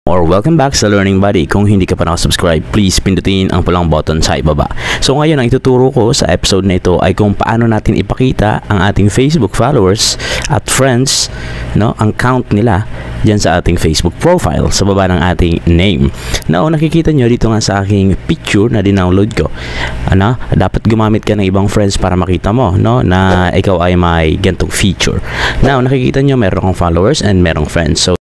Or welcome back sa Learning Buddy. Kung hindi ka pa nakasubscribe, please pindutin ang pulang button sa ibaba. So ngayon, ang ituturo ko sa episode na ito ay kung paano natin ipakita ang ating Facebook followers at friends, ang count nila dyan sa ating Facebook profile sa baba ng ating name. Now, nakikita nyo dito nga sa aking picture na dinownload ko. Dapat gumamit ka ng ibang friends para makita mo na ikaw ay may gantong feature. Now, nakikita nyo meron kang followers and merong friends. So,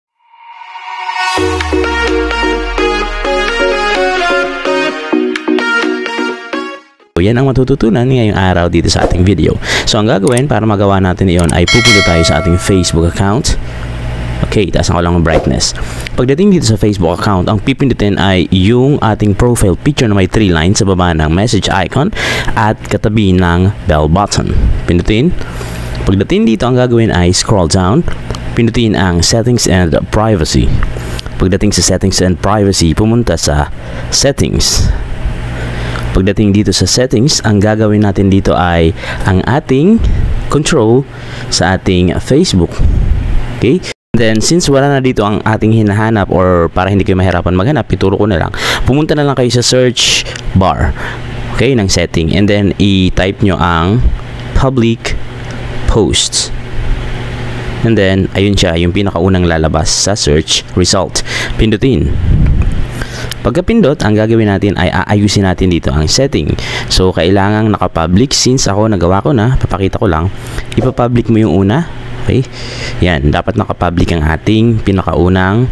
yan ang matututunan ngayong araw dito sa ating video. So, ang gagawin para magawa natin iyon ay pupunta tayo sa ating Facebook account. Okay, taasan ko lang ang brightness. Pagdating dito sa Facebook account, ang pipindutin ay yung ating profile picture na may 3 lines sa baba ng message icon at katabi ng bell button. Pindutin. Pagdating dito, ang gagawin ay scroll down. Pindutin ang settings and privacy. Pagdating sa settings and privacy, pumunta sa settings. Pagdating dito sa settings, ang gagawin natin dito ay ang ating control sa ating Facebook. Okay? Then, since wala na dito ang ating hinahanap or para hindi kayo mahirapan maghanap, ituro ko na lang. Pumunta na lang kayo sa search bar, okay, ng setting. And then, i-type nyo ang public posts. And then, ayun siya, yung pinakaunang lalabas sa search result. Pindutin. Pagkapindot, ang gagawin natin ay aayusin natin dito ang setting. So, kailangang nakapublic. Since ako nagawa ko na, papakita ko lang. Ipapublic mo yung una. Okay? Yan, dapat nakapublic ang ating pinakaunang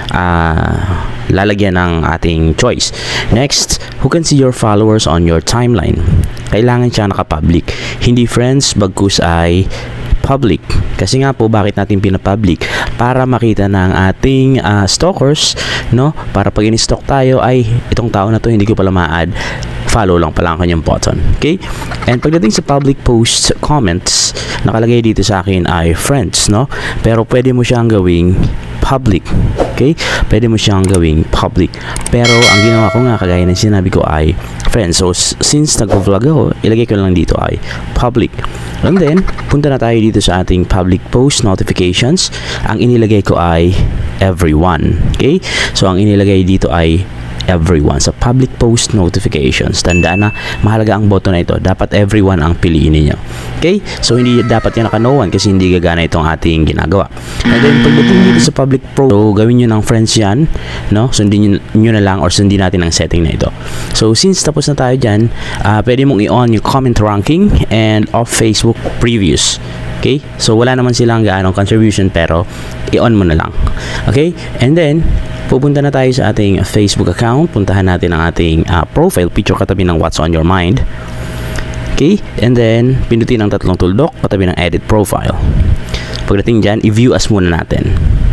lalagyan ng ating choice. Next, who can see your followers on your timeline? Kailangan siya nakapublic. Hindi friends, bagkus ay public. Kasi nga po, bakit natin pinapublic? Para makita ng ating stalkers, para pag in-stalk tayo ay itong tao na to hindi ko pala ma-add, follow lang pala ang kanyang button. Okay? And pagdating sa public posts, comments, nakalagay dito sa akin ay friends, pero pwede mo siyang gawing public. Okay? Pwede mo siyang gawing public. Pero ang ginawa ko nga, kagaya ng sinabi ko, ay friends. So, since nag-vlog ako, ilagay ko lang dito ay public. And then, punta na tayo dito sa ating public post notifications. Ang inilagay ko ay everyone. Okay? So, ang inilagay dito ay everyone sa public post notifications. Tandaan na mahalaga ang button na ito. Dapat everyone ang piliin niyo. Okay? So, hindi dapat yan naka-no one kasi hindi gagana itong ating ginagawa. And then, pagdating dito sa public post, so, gawin nyo ng friends yan. Sundin nyo na lang or sundin natin ang setting na ito. So, since tapos na tayo dyan, pwede mong i-on yung comment ranking and off Facebook previews. Okay? So, wala naman silang gaanong contribution pero i-on mo na lang. Okay? And then, pupunta na tayo sa ating Facebook account. Puntahan natin ang ating profile picture katabi ng what's on your mind. Okay? And then, pindutin ang 3 tuldok katabi ng edit profile. Pagdating dyan, i-view as muna natin.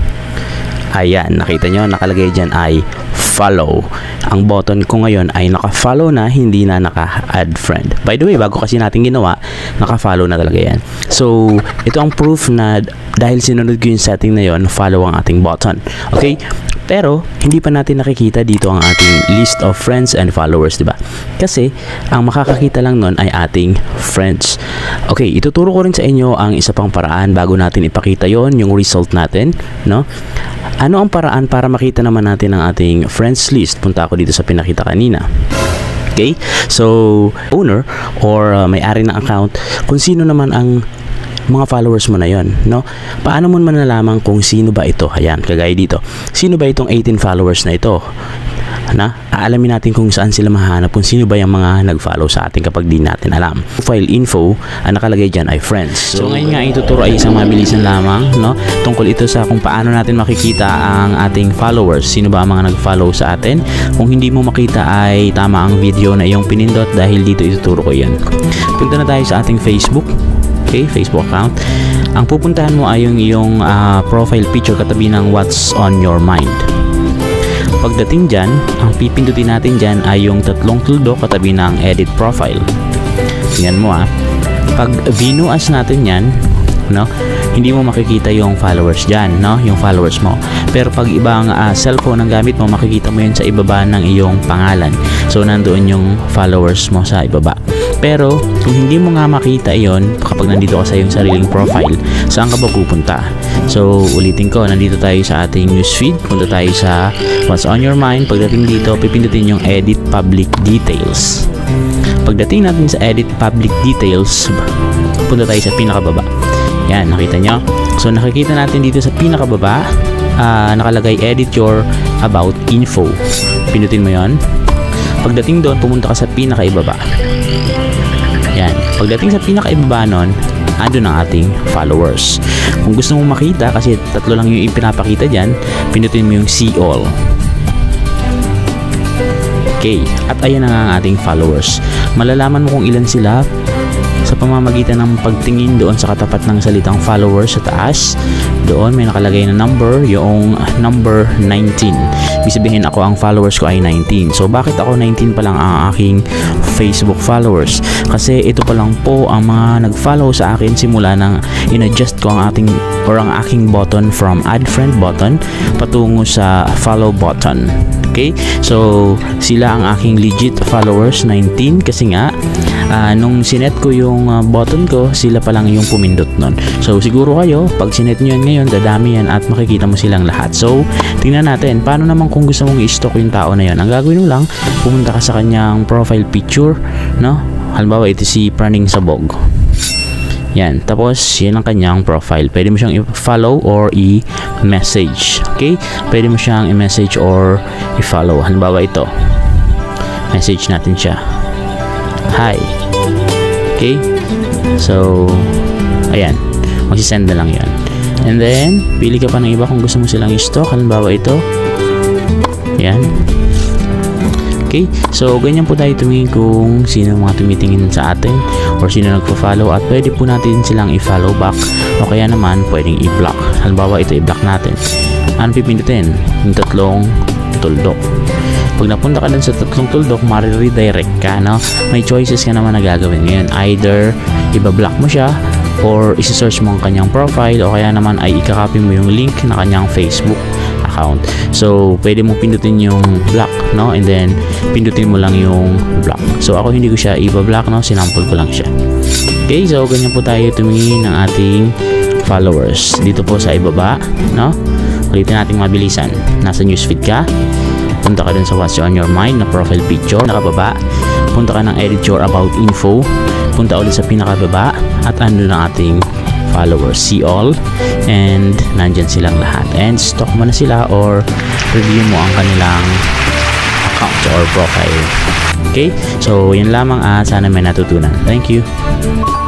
Ayan, nakita nyo, nakalagay dyan ay follow. Ang button ko ngayon ay naka-follow na, hindi na naka-add friend. By the way, bago kasi natin ginawa, naka-follow na talaga yan. So, ito ang proof na dahil sinunod ko yung setting na yon, follow ang ating button. Okay? Pero, hindi pa natin nakikita dito ang ating list of friends and followers, diba? Kasi, ang makakakita lang nun ay ating friends. Okay, ituturo ko rin sa inyo ang isa pang paraan bago natin ipakita yon, yung result natin, Ano ang paraan para makita naman natin ang ating friends list? Punta ako dito sa pinakita kanina. Okay? So, owner or may-ari ng account, kung sino naman ang mga followers mo na yon, Paano mo manalaman kung sino ba ito? Ayan, kagaya dito. Sino ba itong 18 followers na ito? Aalamin natin kung saan sila mahanap, kung sino ba yung mga nag-follow sa atin kapag di natin alam. Profile info, ang nakalagay dyan ay friends. So ngayon nga ituturo ay isang mabilisan lamang, tungkol ito sa kung paano natin makikita ang ating followers. Sino ba ang mga nag-follow sa atin? Kung hindi mo makita ay tama ang video na iyong pinindot dahil dito ituturo ko yan. Punta na tayo sa ating Facebook. Okay, Facebook account. Ang pupuntahan mo ay yung iyong profile picture katabi ng what's on your mind. Pagdating dyan, ang pipindutin natin dyan ay yung 3 tuldok katabi ng edit profile. Tingnan mo Pag vinuas natin yan, hindi mo makikita yung followers dyan, yung followers mo. Pero pag ibang cellphone ang gamit mo, makikita mo yun sa ibaba ng iyong pangalan. So, nandoon yung followers mo sa ibaba. Pero kung hindi mo nga makita yon kapag nandito ka sa iyong sariling profile, saan ka ba pupunta? So ulitin ko, nandito tayo sa ating newsfeed, punta tayo sa What's on your mind. Pagdating dito, pipindutin yung Edit Public Details. Pagdating natin sa Edit Public Details, punta tayo sa pinakababa. Yan, nakita nyo? So nakikita natin dito sa pinakababa, nakalagay Edit Your About Info. Pindutin mo yon. Pagdating doon, pumunta ka sa pinakaibaba. Yan, pagdating sa pinakaibaba nun, andun ang ating followers. Kung gusto mong makita, kasi tatlo lang yung ipinapakita dyan, pindutin mo yung See All. Okay, at ayan na nga ang ating followers. Malalaman mo kung ilan sila sa pamamagitan ng pagtingin doon sa katapat ng salitang followers sa taas. Doon may nakalagay na number, yung number 19. Ibig sabihin ako ang followers ko ay 19. So bakit ako 19 pa lang ang aking Facebook followers? Kasi ito pa lang po ang mga nag-follow sa akin simula nang in-adjust ko ang aking button from add friend button patungo sa follow button. Okay? So sila ang aking legit followers, 19, kasi nga nung sinet ko yung button ko, sila pa lang yung pumindot nun. So siguro kayo, pag sinet nyo yan ngayon, dadami yan at makikita mo silang lahat. So tingnan natin, paano naman kung gusto mong i-stalk yung tao na yan? Ang gagawin mo lang, pumunta ka sa kanyang profile picture, no? Halimbawa ito si Praning Sabog. Yan, tapos yan ang kanyang profile. Pwede mo siyang i-follow or i-message. Okay? Pwede mo siyang i-message or i-follow. Halimbawa ito, message natin siya. Hi. Okay? So ayan, magsisend na lang yan. And then pili ka pa ng iba kung gusto mo silang i-stalk. Halimbawa ito. Yan. Okay? So ganyan po tayo tumingin kung sino mga tumitingin sa atin or sino nagpo-follow, at pwede po natin silang i-follow back o kaya naman pwedeng i-block. Halimbawa ito, i-block natin. Ano pipindutin? Yung tatlong tuldok. Pag napunta ka dun sa tatlong tuldok, ma-redirect ka, no? May choices ka naman na gagawin ngayon. Either iba-block mo siya or isi-search mo ang kanyang profile, o kaya naman ay ikakopy mo yung link na kanyang Facebook account. So pwede mo pindutin yung block, no? And then pindutin mo lang yung block. So ako hindi ko siya iba-block, no? Sinample ko lang siya. Okay, so ganyan po tayo tumingin ng ating followers. Dito po sa ibaba, no? Ulitin natin mabilisan. Nasa newsfeed ka, punta ka dun sa What's on your mind na profile picture, nakababa. Punta ka ng Edit Your About Info, punta ulit sa pinakababa, at andun ang ating followers, See All, and nandyan silang lahat. And stalk mo na sila or review mo ang kanilang account or profile. Okay? So, yun lamang, sana may natutunan. Thank you.